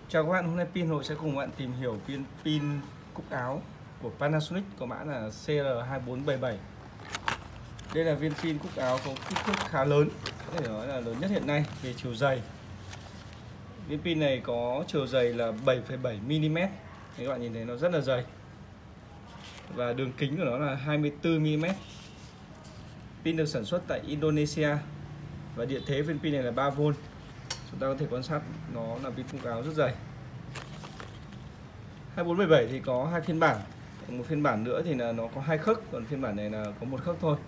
Chào các bạn, hôm nay Pin Hồ sẽ cùng bạn tìm hiểu viên pin cúc áo của Panasonic có mã là CR2477. Đây là viên pin cúc áo có kích thước khá lớn, có thể nói là lớn nhất hiện nay về chiều dày. Viên pin này có chiều dày là 7,7 mm. Các bạn nhìn thấy nó rất là dày. Và đường kính của nó là 24 mm. Pin được sản xuất tại Indonesia và điện thế viên pin này là 3V. Chúng ta có thể quan sát nó là pin cúc áo rất dày. 2477 thì có hai phiên bản, một phiên bản nữa thì là nó có 2 khớp, còn phiên bản này là có 1 khớp thôi.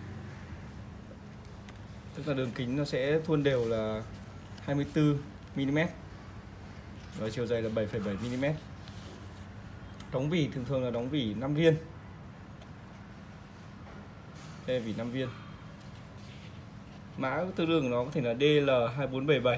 Tức là đường kính nó sẽ thuôn đều là 24 mm và chiều dày là 7,7 mm. Đóng vỉ thường là đóng vỉ 5 viên. Đây là vỉ 5 viên. Mã tương đương của nó có thể là DL2477.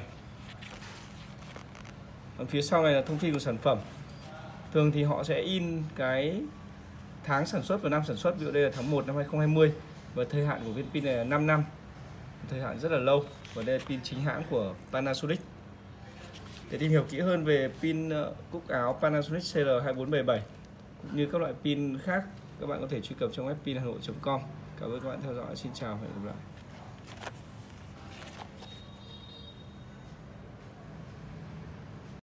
Còn phía sau này là thông tin của sản phẩm. Thường thì họ sẽ in cái tháng sản xuất và năm sản xuất, ví dụ đây là tháng 1 năm 2020 và thời hạn của viên pin này là 5 năm, thời hạn rất là lâu, và đây là pin chính hãng của Panasonic. Để tìm hiểu kỹ hơn về pin cúc áo Panasonic CR2477 cũng như các loại pin khác, các bạn có thể truy cập trong web pinhanoi.com. Cảm ơn các bạn theo dõi, xin chào và hẹn gặp lại.